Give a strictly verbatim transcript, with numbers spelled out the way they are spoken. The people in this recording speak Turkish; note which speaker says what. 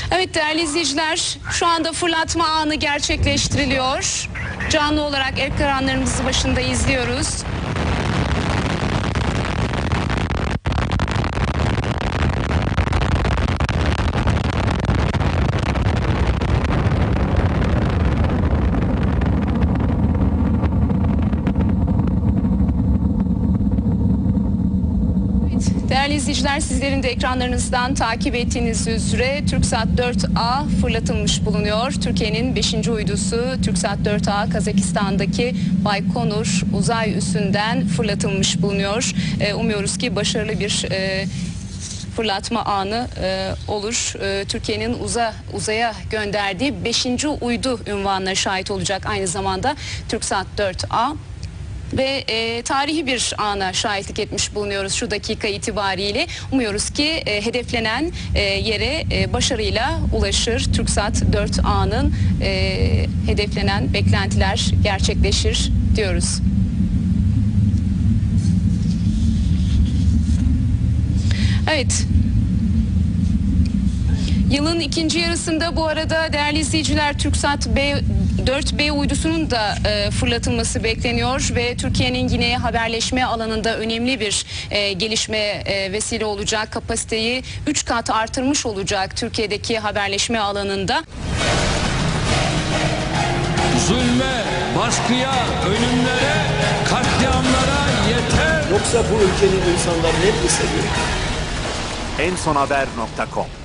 Speaker 1: Evet değerli izleyiciler, şu anda fırlatma anı gerçekleştiriliyor. Canlı olarak ekranlarımızı başında izliyoruz. Değerli izleyiciler, sizlerin de ekranlarınızdan takip ettiğiniz üzere TürkSat dört A fırlatılmış bulunuyor. Türkiye'nin beşinci uydusu TürkSat dört A Kazakistan'daki Baykonur uzay üssünden fırlatılmış bulunuyor. E, umuyoruz ki başarılı bir e, fırlatma anı e, olur. E, Türkiye'nin uza, uzaya gönderdiği beşinci uydu unvanına şahit olacak aynı zamanda TürkSat dört A. Ve e, tarihi bir ana şahitlik etmiş bulunuyoruz şu dakika itibariyle. Umuyoruz ki e, hedeflenen e, yere e, başarıyla ulaşır. TürkSat dört A'nın e, hedeflenen beklentiler gerçekleşir diyoruz. Evet. Yılın ikinci yarısında bu arada değerli izleyiciler TürkSat dört B uydusunun da e, fırlatılması bekleniyor ve Türkiye'nin yine haberleşme alanında önemli bir e, gelişme e, vesile olacak. Kapasiteyi üç kat artırmış olacak Türkiye'deki haberleşme alanında.
Speaker 2: Zulme, baskıya, ölümlere, katliamlara yeter.
Speaker 3: Yoksa bu ülkenin insanları hep mi seviyor?
Speaker 4: en son haber nokta com